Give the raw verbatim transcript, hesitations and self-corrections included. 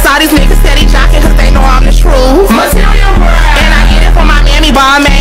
All these niggas steady jocking cause they know I'm the truth. Material brand. And I get it from my mammy, but I made